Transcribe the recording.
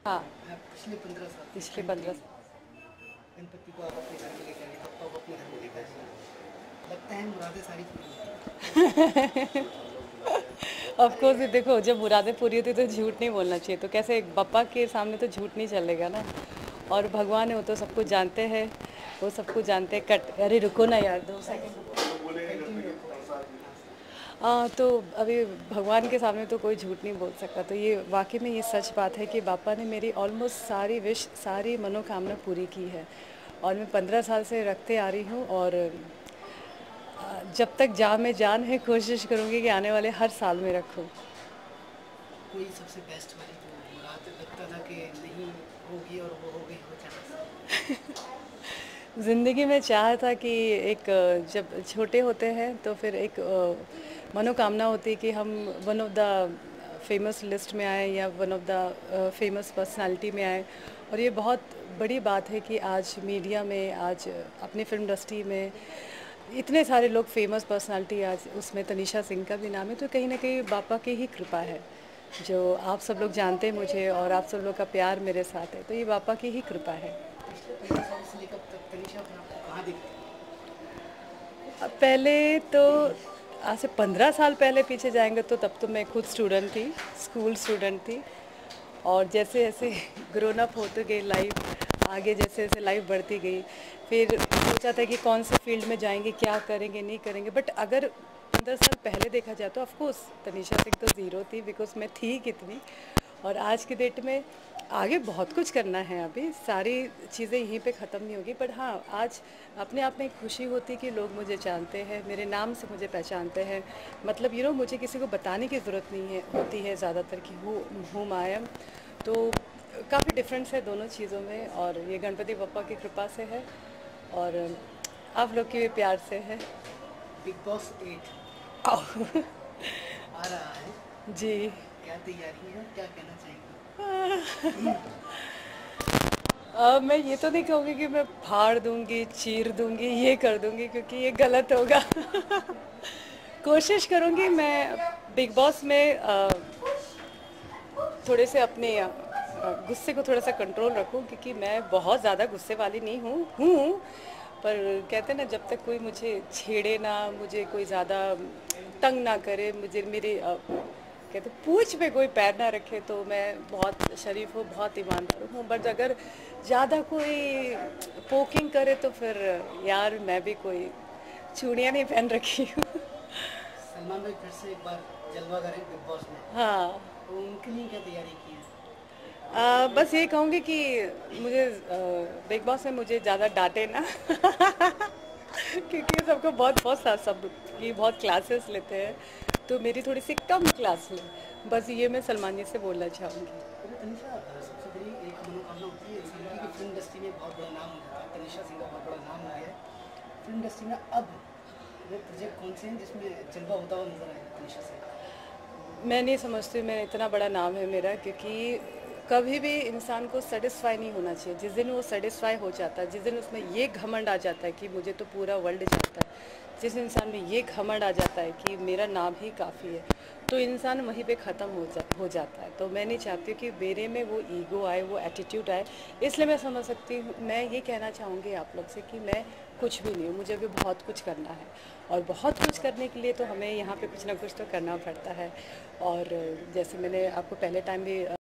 हाँ, पिछले 15 साल पिछले 15। गणपति को आप अपने घर में लेकर आए, पप्पा को अपने घर में लेकर आए, लगता है मुरादें सारी पूरी होती ऑफ कोर्स देखो, जब मुरादें पूरी होती तो झूठ नहीं बोलना चाहिए, तो कैसे पापा के सामने तो झूठ नहीं चलेगा ना। और भगवान है, वो तो सब कुछ जानते हैं, वो सब कुछ जानते हैं। कट, अरे रुको ना यार, 2 सेकंड। है। कंटिन्यू रखो। तो अभी भगवान के सामने तो कोई झूठ नहीं बोल सकता, तो ये वाकई में ये सच बात है कि पापा ने मेरी ऑलमोस्ट सारी विश, सारी मनोकामना पूरी की है। और मैं 15 साल से रखते आ रही हूँ, और जब तक जान में जान है कोशिश करूँगी कि आने वाले हर साल में रखूँ। कोई सबसे बेस्ट वाली जो मुराद लगता था कि नहीं होगी और वो हो गई हो जाना। ज़िंदगी में चाह था कि एक, जब छोटे होते हैं तो फिर एक मनोकामना होती है कि हम one of the famous list में आए, या one of the famous personality में आए। और ये बहुत बड़ी बात है कि आज मीडिया में, आज अपनी फिल्म इंडस्ट्री में इतने सारे लोग फेमस पर्सनालिटी, आज उसमें तनीषा सिंह का भी नाम है। तो कहीं ना कहीं पापा की ही कृपा है, जो आप सब लोग जानते हैं मुझे, और आप सब लोग का प्यार मेरे साथ है, तो ये पापा की ही कृपा है। पिछले 15 साल से लेकर तक तनीषा अपने आपको कहाँ देखती है? अब पहले तो, आज से 15 साल पहले पीछे जाएंगे तो तब तो मैं खुद स्टूडेंट थी, स्कूल स्टूडेंट थी। और जैसे जैसे ग्रोन अप होते गई लाइफ, आगे जैसे जैसे लाइफ बढ़ती गई, फिर सोचा था कि कौन से फील्ड में जाएंगे, क्या करेंगे, नहीं करेंगे। बट अगर 15 साल पहले देखा जाए तो ऑफकोर्स तनीषा सिंह तो ज़ीरो थी, बिकॉज मैं थी कितनी। और आज की डेट में आगे बहुत कुछ करना है, अभी सारी चीज़ें यहीं पे ख़त्म नहीं होगी। बट हाँ, आज अपने आप में एक खुशी होती है कि लोग मुझे जानते हैं, मेरे नाम से मुझे पहचानते हैं। मतलब मुझे किसी को बताने की ज़रूरत नहीं है, होती है ज़्यादातर कि हूँ आई एम। तो काफ़ी डिफरेंस है दोनों चीज़ों में, और ये गणपति बप्पा की कृपा से है, और आप लोग के भी प्यार से है। बिग बॉस 8 आओ। आ रहा है, जी। क्या तैयारी है, क्या कहना चाहेंगे? मैं ये तो नहीं कहूँगी कि मैं फाड़ दूंगी, चीर दूंगी, ये कर दूंगी, क्योंकि ये गलत होगा। कोशिश करूंगी मैं बिग बॉस में थोड़े से अपने गुस्से को थोड़ा सा कंट्रोल रखूं, क्योंकि मैं बहुत ज़्यादा गुस्से वाली नहीं हूँ। पर कहते हैं ना, जब तक कोई मुझे छेड़े ना, मुझे कोई ज़्यादा तंग ना करे, मुझे मेरे कहते पूछ पे कोई पैर ना रखे, तो मैं बहुत शरीफ हूँ, बहुत ईमानदार हूँ। बट अगर ज़्यादा कोई पोकिंग करे तो फिर यार, मैं भी कोई चूड़ियाँ नहीं पहन रखी हूँ। सलमान भाई फिर से एक बार जलवा करें बिग बॉस में, हाँ। तो उनके लिए क्या तैयारी की है? बस ये कहूँगी कि मुझे बिग बॉस में मुझे ज़्यादा डांटे ना। क्योंकि सबको बहुत बहुत सब की बहुत क्लासेस लेते हैं, तो मेरी थोड़ी सी कम क्लास ले। बस ये मैं सलमान जी से बोलना चाहूँगी। वैसे तनिषा, सबसे बड़ी एक मनोकामना होती है इंसान की कि फिल्म इंडस्ट्री में बहुत बड़ा नाम हो जाता है। तनिषा सिंह का बहुत बड़ा नाम हो गया है फिल्म इंडस्ट्री में। अब वो प्रोजेक्ट कौन से हैं जिसमें जलवा होता हुआ नजर आएगा तनिषा सिंह? मैं नहीं समझती मैं इतना बड़ा नाम है मेरा, क्योंकि कभी भी इंसान को सेटिस्फाई नहीं होना चाहिए। जिस दिन वो सेटिस्फाई हो जाता है, जिस दिन उसमें ये घमंड आ जाता है कि मुझे तो पूरा वर्ल्ड जानता है, जिस इंसान में ये घमंड आ जाता है कि मेरा नाम ही काफ़ी है, तो इंसान वहीं पे ख़त्म हो जाता है। तो मैं नहीं चाहती हूँ कि मेरे में वो ईगो आए, वो एटीट्यूड आए। इसलिए मैं समझ सकती हूँ, मैं ये कहना चाहूँगी आप लोग से कि मैं कुछ भी नहीं हूँ, मुझे अभी बहुत कुछ करना है। और बहुत कुछ करने के लिए तो हमें यहाँ पे कुछ ना कुछ तो करना पड़ता है। और जैसे मैंने आपको पहले टाइम भी